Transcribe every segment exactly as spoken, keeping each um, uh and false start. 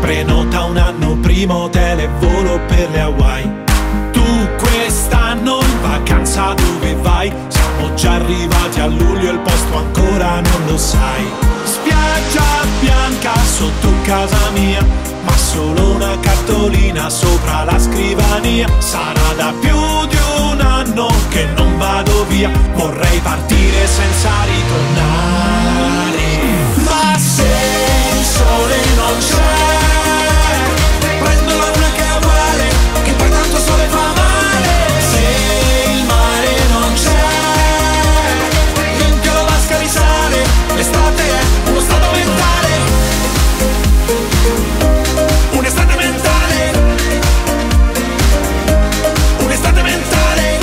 Prenota un anno prima hotel e volo per le Hawaii. Tu quest'anno in vacanza dove vai? Siamo già arrivati a luglio e il posto ancora non lo sai. Spiaggia bianca sotto casa mia, ma solo una cartolina sopra la scrivania. Sarà da più di un anno che non vado via, vorrei partire senza ritornare. Ma se il sole non c'è, prendo la luna che è uguale, che poi tanto sole fa male. Se il mare non c'è, riempio la vasca di sale. L'estate è uno stato mentale, un'estate mentale, un'estate mentale.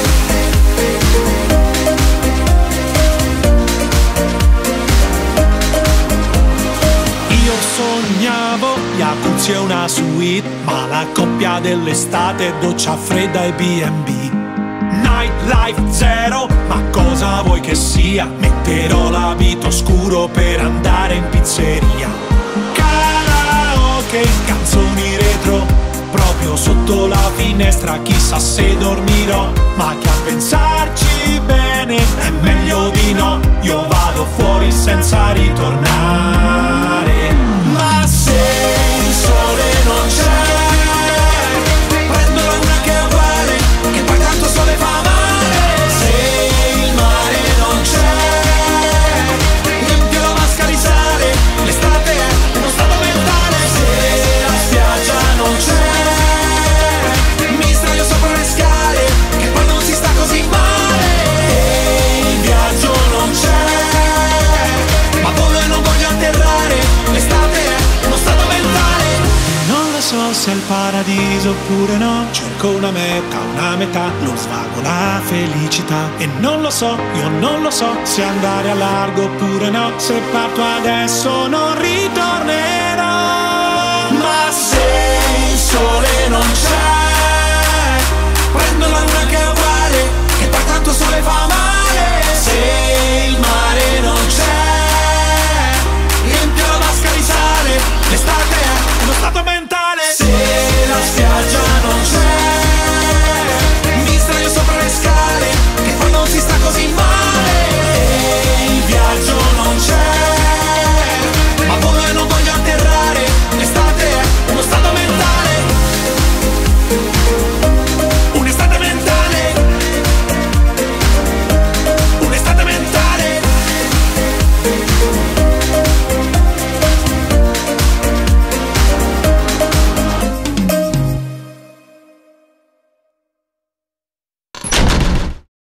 Io sognavo jacuzzi e una suite, ma la coppia dell'estate è doccia fredda e B and B. Nightlife zero, ma cosa vuoi che sia? Metterò l'abito scuro per andare in pizzeria. Karaoke, canzoni retro, proprio sotto la finestra, chissà se dormirò. Ma che a pensarci bene è meglio di no, io vado fuori senza ritornare. Ma se il sole non c'è, prendo la luna che è uguale, che poi tanto sole fa male. Se il mare non c'è, riempio la vasca di sale. L'estate è uno stato mentale. Se la spiaggia non c'è, mi sdraio sopra le scale, che poi non si sta così male. E il viaggio non c'è, ma volo e non voglio atterrare. L'estate è uno stato mentale. Non lo so se è il paradiso oppure no, cerco una meta, una metà, lo svago, la felicità. E non lo so, io non lo so, se andare a largo oppure no, se parto adesso non ritornerò. Ma se il sole non c'è, prendo la luna che è uguale, che poi tanto sole fa male. Se il mare non c'è,